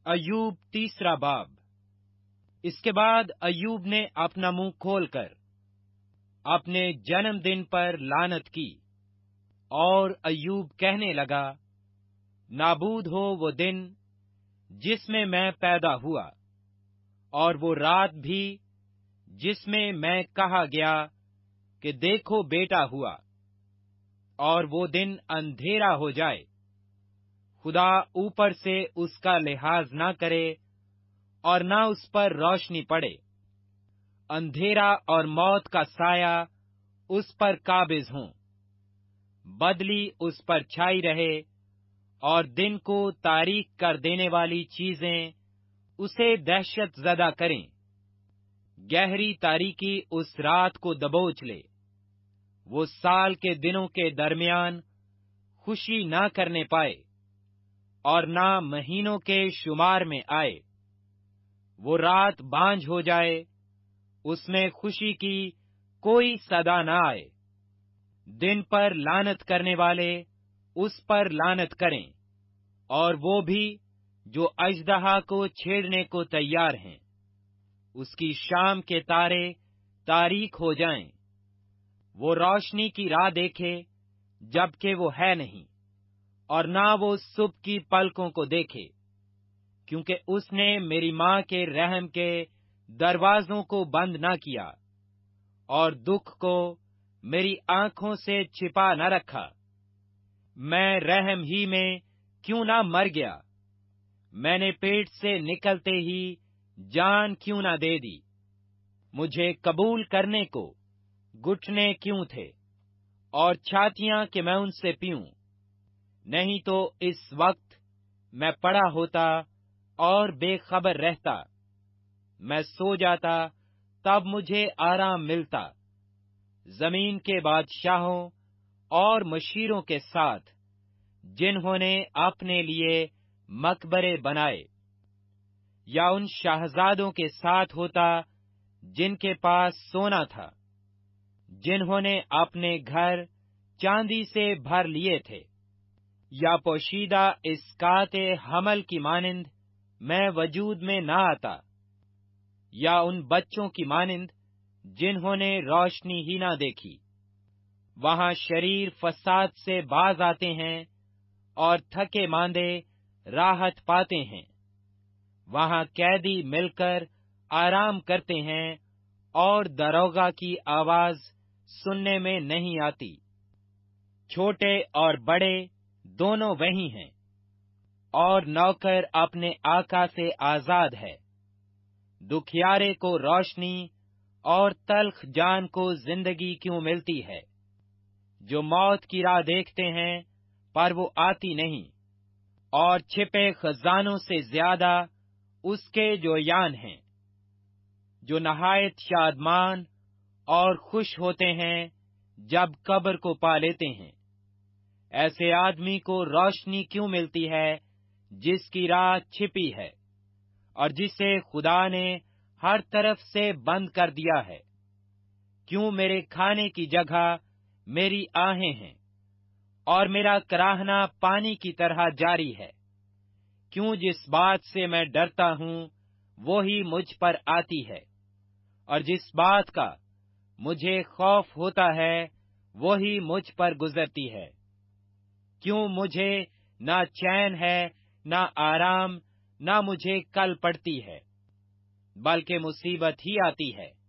अय्यूब तीसरा बाब। इसके बाद अय्यूब ने अपना मुंह खोलकर अपने जन्मदिन पर लानत की, और अय्यूब कहने लगा, नाबूद हो वो दिन जिसमें मैं पैदा हुआ, और वो रात भी जिसमें मैं कहा गया कि देखो बेटा हुआ, और वो दिन अंधेरा हो जाए, खुदा ऊपर से उसका लिहाज न करे और न उस पर रोशनी पड़े। अंधेरा और मौत का साया उस पर काबिज हों, बदली उस पर छाई रहे, और दिन को तारीक कर देने वाली चीजें उसे दहशत ज़दा करें। गहरी तारीकी उस रात को दबोच ले, वो साल के दिनों के दरमियान खुशी न करने पाए, और ना महीनों के शुमार में आए। वो रात बांझ हो जाए, उसमें खुशी की कोई सदा न आए। दिन पर लानत करने वाले उस पर लानत करें, और वो भी जो अजदहा को छेड़ने को तैयार हैं। उसकी शाम के तारे तारीक हो जाएं, वो रोशनी की राह देखे जबकि वो है नहीं, और ना वो सुबह की पलकों को देखे, क्योंकि उसने मेरी माँ के रहम के दरवाजों को बंद न किया, और दुख को मेरी आंखों से छिपा न रखा। मैं रहम ही में क्यों न मर गया, मैंने पेट से निकलते ही जान क्यों न दे दी। मुझे कबूल करने को घुटने क्यों थे, और छातियां कि मैं उनसे पीऊं। नहीं तो इस वक्त मैं पड़ा होता और बेखबर रहता। मैं सो जाता तब मुझे आराम मिलता। जमीन के बादशाहों और मशीरों के साथ, जिन्होंने अपने लिए मकबरे बनाए, या उन शहजादों के साथ होता जिनके पास सोना था, जिन्होंने अपने घर चांदी से भर लिए थे, या पोशीदा इसकाते हमल की मानिंद मैं वजूद में न आता, या उन बच्चों की मानिंद जिन्होंने रोशनी ही न देखी। वहां शरीर फसाद से बाज आते हैं, और थके मांदे राहत पाते हैं। वहां कैदी मिलकर आराम करते हैं, और दरोगा की आवाज सुनने में नहीं आती। छोटे और बड़े दोनों वही हैं, और नौकर अपने आका से आजाद है। दुखियारे को रोशनी और तल्ख जान को जिंदगी क्यों मिलती है, जो मौत की राह देखते हैं पर वो आती नहीं, और छिपे खजानों से ज्यादा उसके जो यान हैं, जो नहायत शादमान और खुश होते हैं जब कब्र को पा लेते हैं। ऐसे आदमी को रोशनी क्यों मिलती है जिसकी राह छिपी है, और जिसे खुदा ने हर तरफ से बंद कर दिया है। क्यों मेरे खाने की जगह मेरी आहें हैं, और मेरा कराहना पानी की तरह जारी है। क्यों जिस बात से मैं डरता हूँ वो ही मुझ पर आती है, और जिस बात का मुझे खौफ होता है वो ही मुझ पर गुजरती है। क्यों मुझे ना चैन है, ना आराम, ना मुझे कल पड़ती है, बल्कि मुसीबत ही आती है।